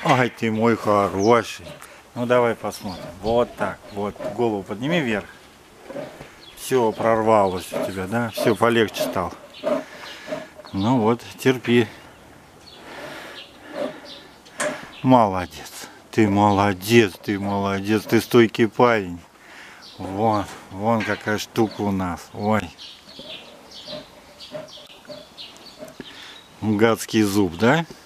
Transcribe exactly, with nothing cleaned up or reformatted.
Ай, ты мой хороший. Ну давай посмотрим. Вот так. Вот. Голову подними вверх. Все прорвалось у тебя, да? Все полегче стало. Ну вот, терпи. Молодец. Ты молодец, ты молодец. Ты стойкий парень. Вон, вон какая штука у нас. Ой. Гадский зуб, да?